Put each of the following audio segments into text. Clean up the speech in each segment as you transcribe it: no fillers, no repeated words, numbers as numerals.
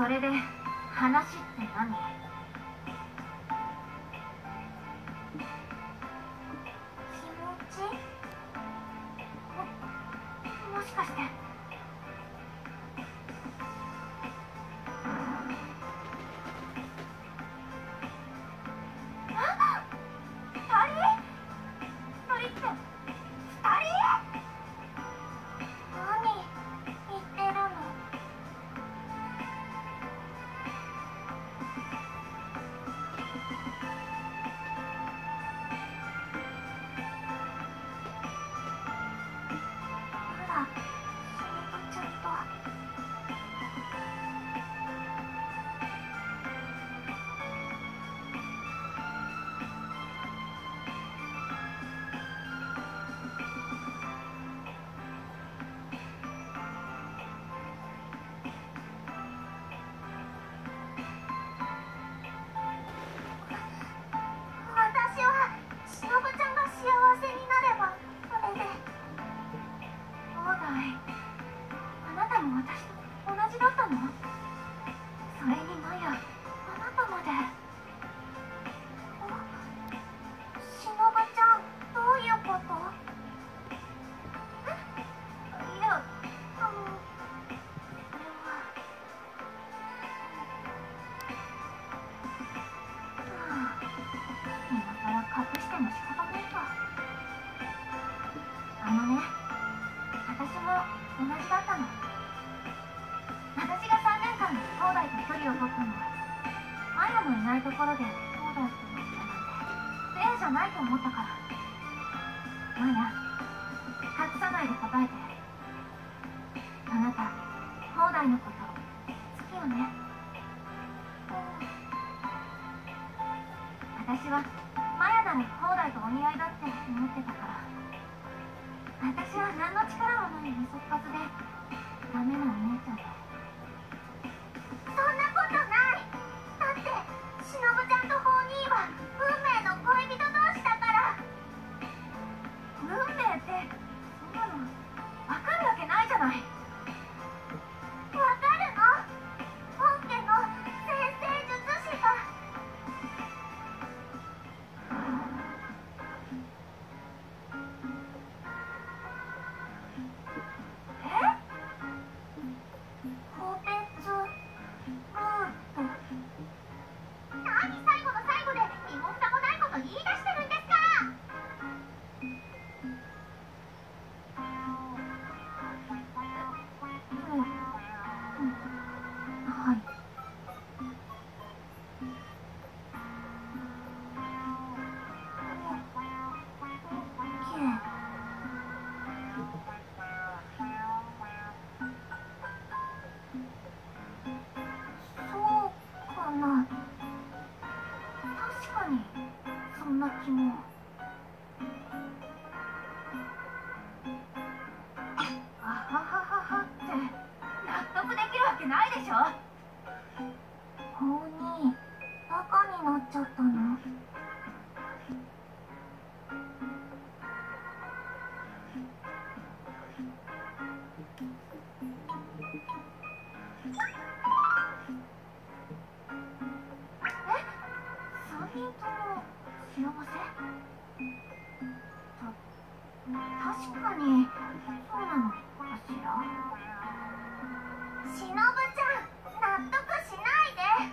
それで話って何？気持ち？もしかして私はマヤなら放題とお似合いだって思ってたから。私は何の力もないみそっかずでダメなお姉ちゃんで。そんなことない。だってしのぶちゃんとホーニーは運命の恋人同士だから。運命ってそんなの分かるわけないじゃない。分かるの？本家の先生術師が。確かにそうなのかしら。しのぶちゃん、納得しない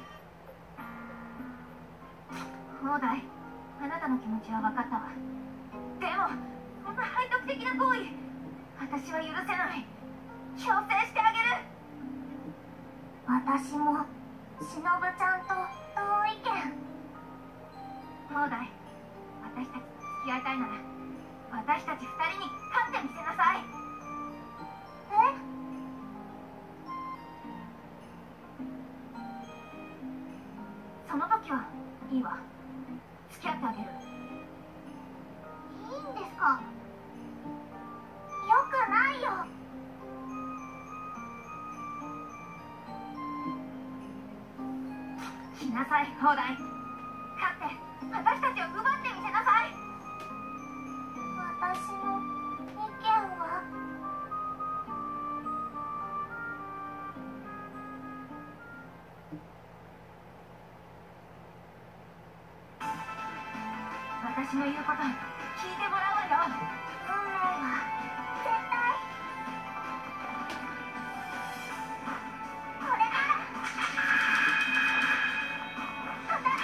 で。放題、あなたの気持ちは分かったわ。でもこんな背徳的な行為、私は許せない。強制してあげる。私もしのぶちゃんと同意見。放題、私たちと付き合いたいなら私たち2人に勝ってみせなさい。え？その時はいいわ。付き合ってあげる。いいんですか？よくないよ。しなさい、放題。勝って私たちを奪ってみせなさい。私の意見は？ 私の言うこと聞いてもらうわよ。運命は絶対これだ。当たって。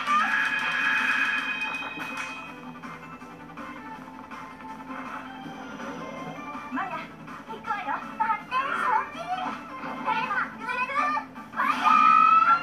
マヤ行くわよ。待って、そっち。テーマ揺れる。ファイヤー。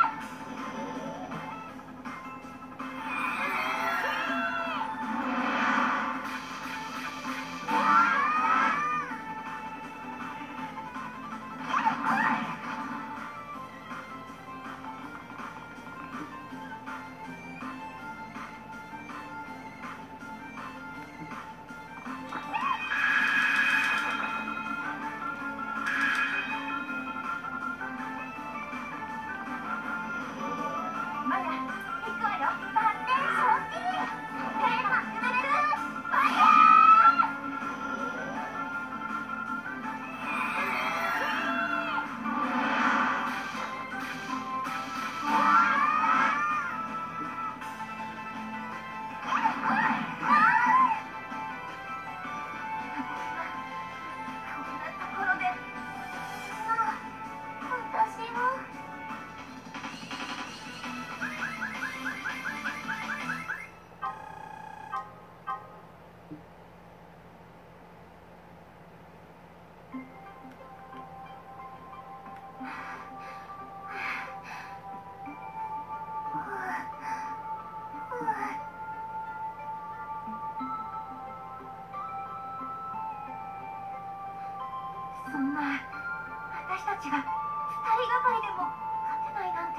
そんな私たちが2人がかりでも勝てないなんて。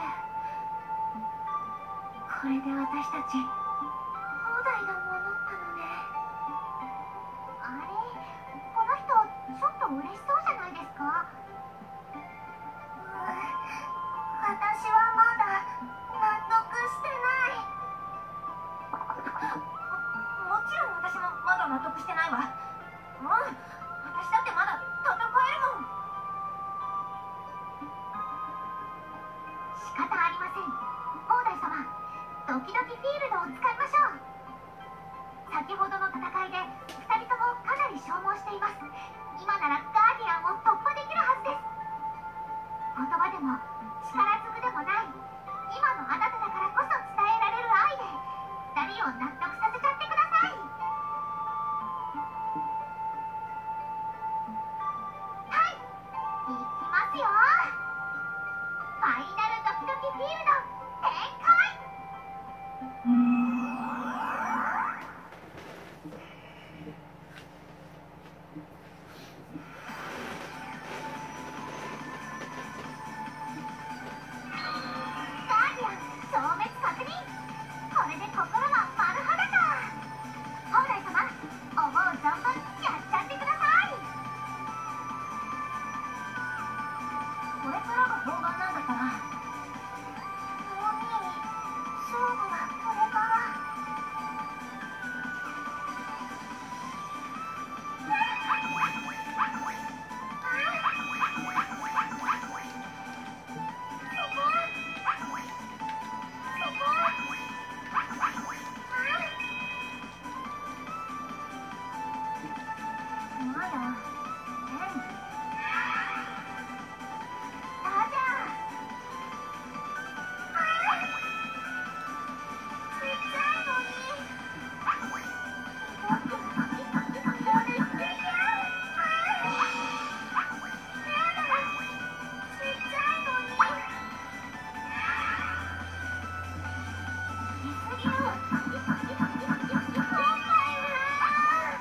これで私たち放題なものなのね。あれ、この人ちょっと嬉しそうじゃないですか。私はまだ納得してない。もちろん私もまだ納得してないわ。私だってまだ戦えるもん。仕方ありません。放題様、ドキドキフィールドを使いましょう。先ほどの戦いで2人ともかなり消耗しています。今ならガーディアンを突破できるはずです。言葉でも力ずくでもない、今のあなただからこそ伝えられる愛で2人を納得させちゃってください。はい、いきますよ。ファイナルドキドキフィールド展開。ガーディアン消滅確認。これで心は丸裸。放題様、思う存分やっちゃってください。これからが本番なんだから。もういい、勝負はこれから。マヤ、レン、ラジャー。ちっちゃいのに。やりすぎ。やだ、ちっちゃいのに。言い過ぎよ。今回は。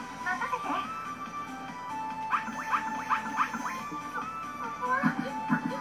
任せて。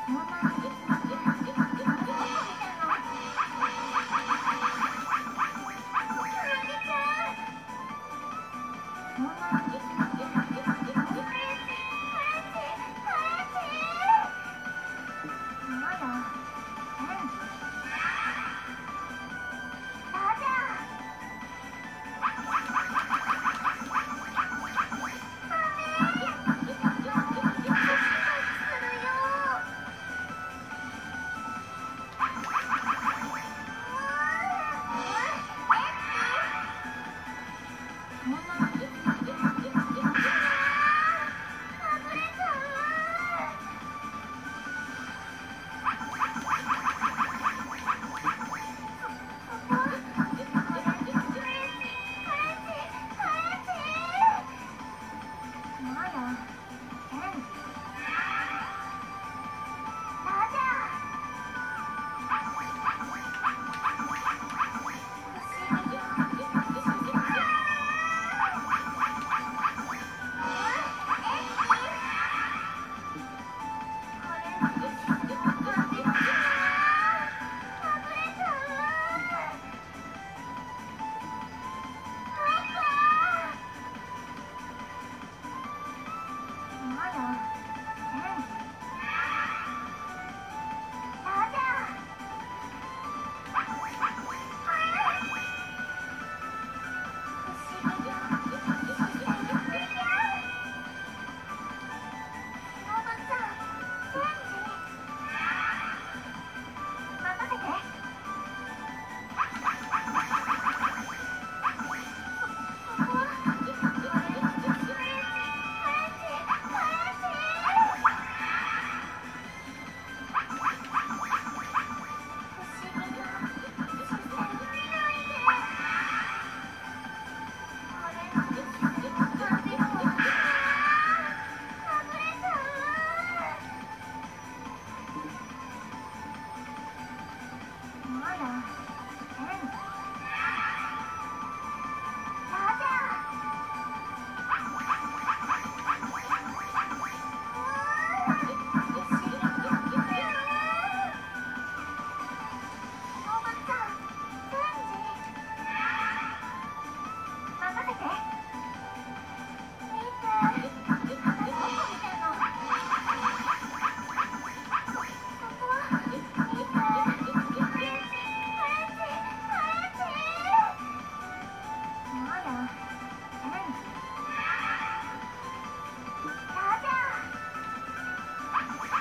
あ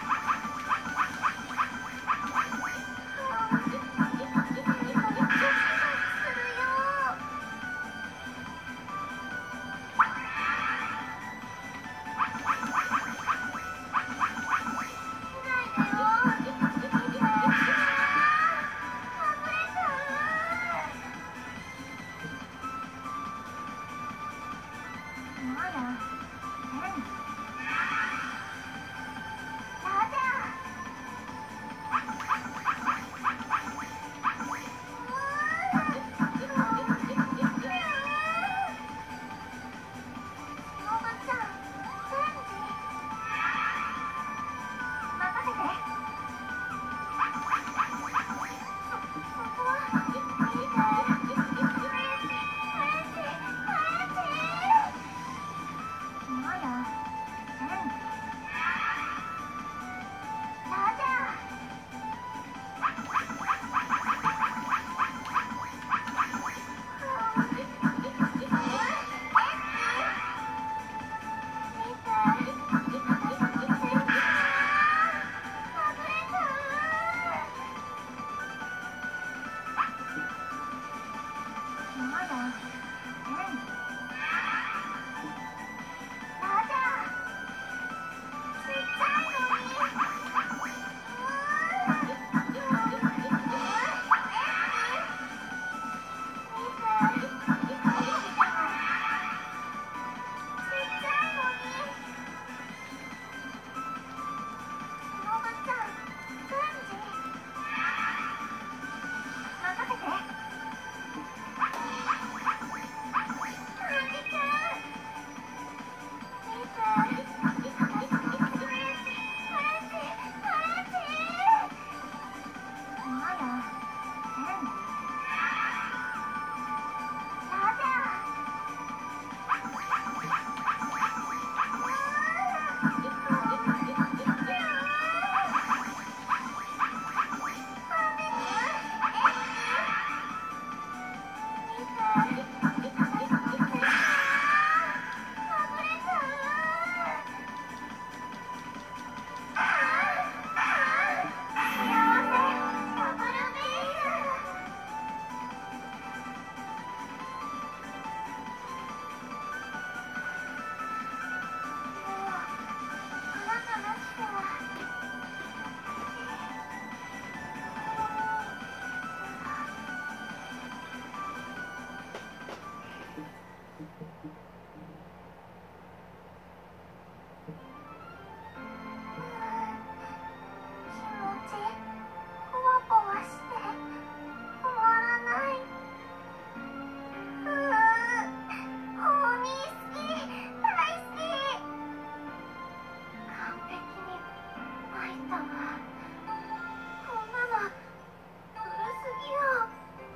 わ。こんなの古すぎよ。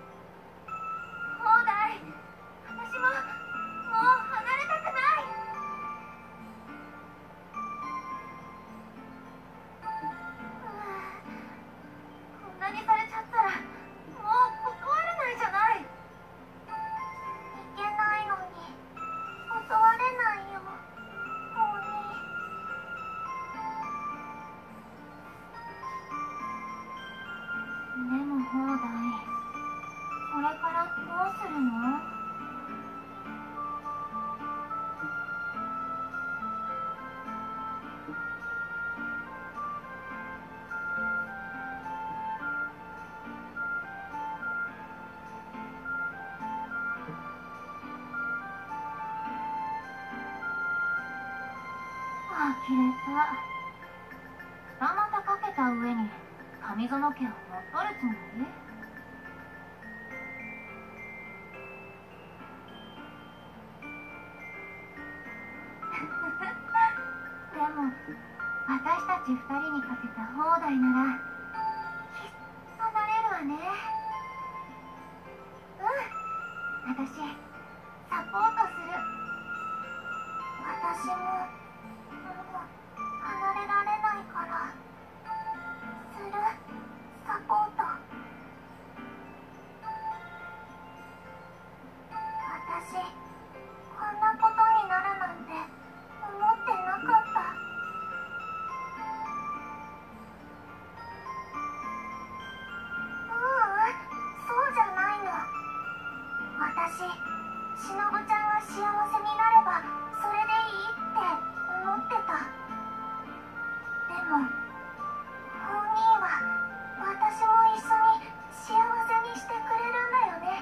放題、私ももう離れたくない。こんなにされちゃったらもう断れないじゃない。いけないのに断れないよ、お兄。でも放題、これからどうするの？呆れた。二股かけた上に上園家を乗っ取るつもり？でも私たち二人にかけた放題ならきっとなれるわね。私サポートする。私も離れられないからする、サポート。私こんなことになるなんて思ってなかった。そうじゃないの。私、しのぶちゃんが幸せになればそれでいいって思ってた。でもお兄は私も一緒に幸せにしてくれるんだよね。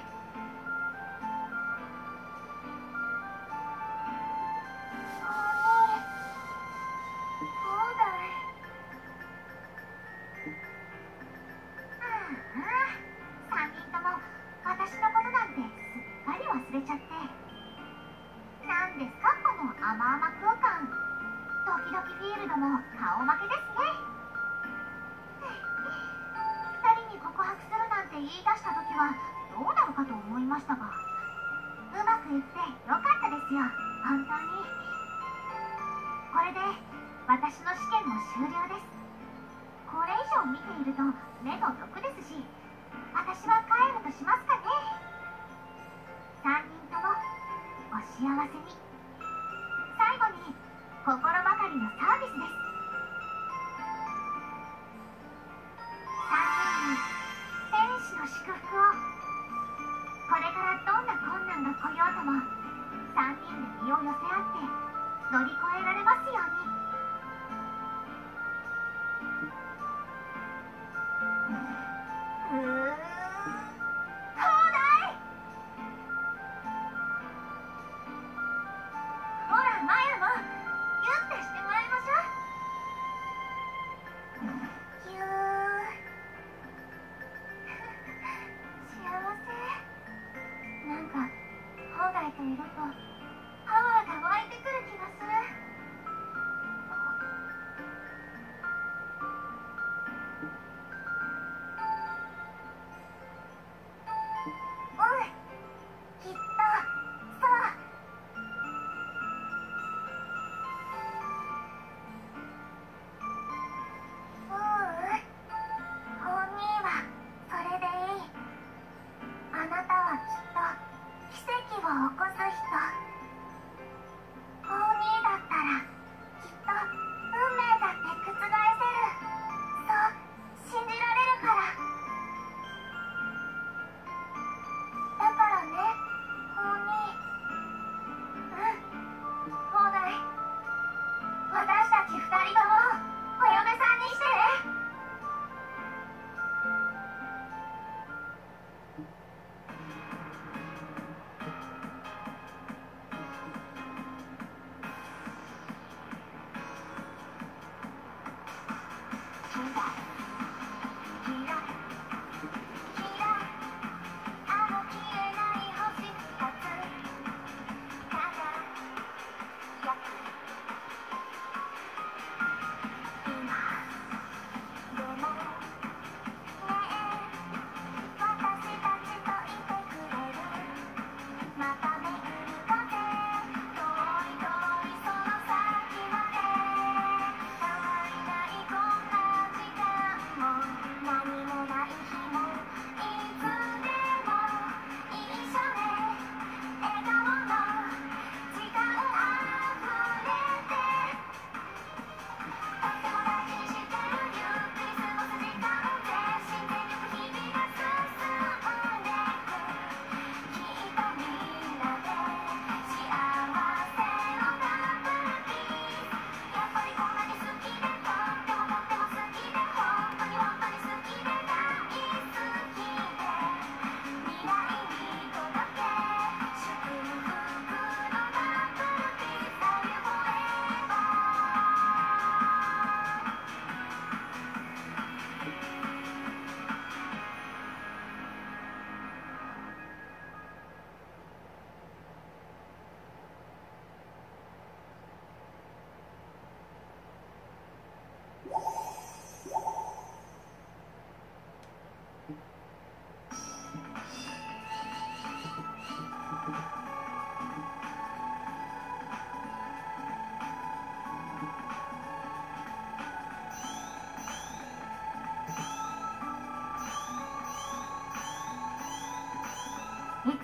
お兄、そうだい。3人とも私のことなんてすっかり忘れちゃって。なんですかこの甘々空間。ドキドキフィールドも顔負けですね。2人に告白するなんて言い出した時はどうなるかと思いましたが、うまくいってよかったですよ、本当に。これで私の試験も終了です。これ以上見ていると目の毒ですし、私は帰るとしますかね。3人ともお幸せに。最後に心ばかりのサービスです。3人に天使の祝福を。これからどんな困難が来ようとも3人で身を寄せ合って乗り越えられますように。放題！ほらマヤもギュッてしてもらいましょう。ぎゅー。幸せ。なんか放題といるとパワーが湧いてくる気がする。きっとそう。お兄はそれでいい。あなたはきっと奇跡を起こす人。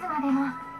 つまでも